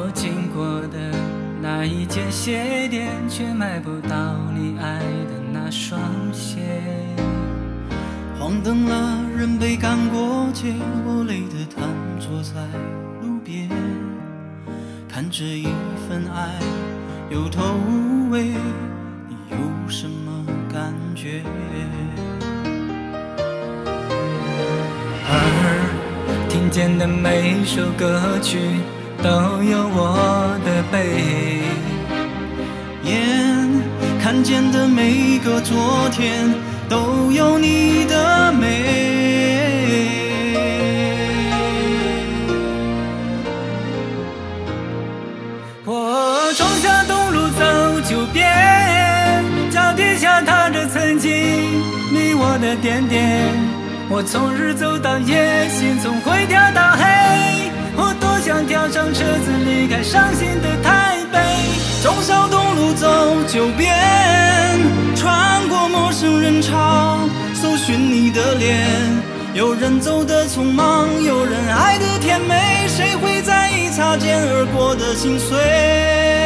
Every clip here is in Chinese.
我经过的那一间鞋店，却买不到你爱的那双鞋。 黄灯了，人被赶过街，我累得瘫坐在路边，看这一份爱有头无尾，你有什么感觉？ 耳听见的每首歌曲都有我的背， 眼看见的每个昨天都有你的美。 我从下东路走九遍，脚底下踏着曾经你我的点点。我从日走到夜，心从灰跳到黑，我多想跳上车子离开伤心的台北。 忠孝东路走九遍，穿过陌生人潮，搜寻你的脸。有人走得匆忙，有人爱得甜美，谁会在意擦肩而过的心碎？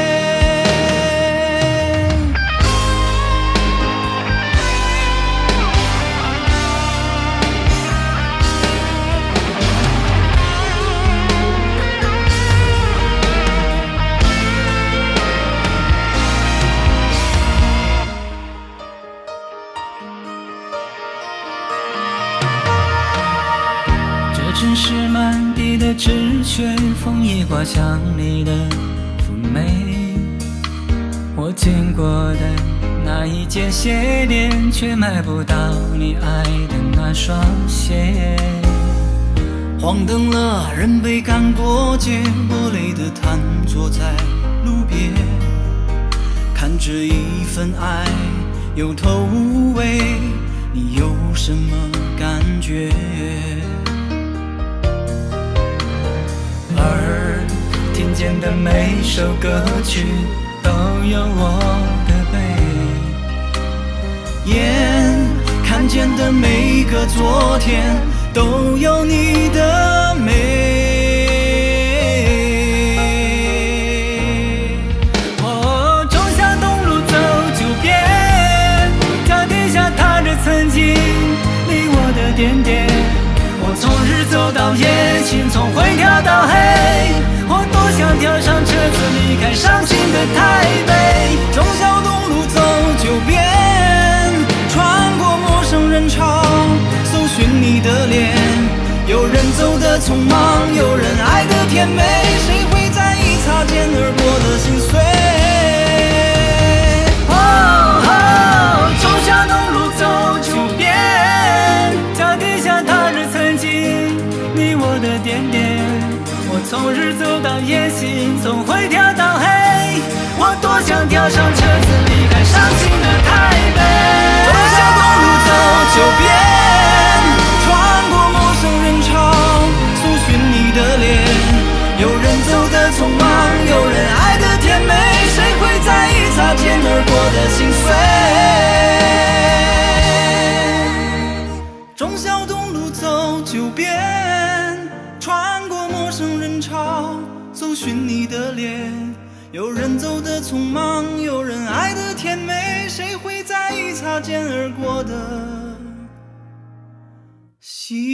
城市满地的纸屑，风一刮像你的妩媚。我经过的那一间鞋店，却买不到你爱的那双鞋。 黄灯了，人被赶过街，我累得瘫坐在路边，看这一份爱有头无尾，你有什么感觉？ 耳听见的每首歌曲都有我的背， 眼看见的每个昨天都有你的美。 我忠孝东路走九遍，脚底下踏着曾经你我的点点。我从日走到夜，心从灰跳到黑，我多想跳上车子离开伤心的台北。 忠孝东路走九遍，穿过陌生人潮，搜寻你的脸。有人走得匆忙，有人爱得甜美，谁会在意擦肩而过的心碎？ 忠孝东路走九遍，脚底下踏着曾经你我的点点。我从日走到夜，心从灰跳到黑，我多想跳上车子离开伤心的台北。 忠孝东路走九遍，穿过陌生人潮，搜寻你的脸。有人走得匆忙，有人爱得甜美，谁会在意擦肩而过的心碎？忠孝东路走九遍，穿过陌生人潮，搜寻你的脸。有人走得匆忙，有人爱得甜美，谁会在意擦肩而过的心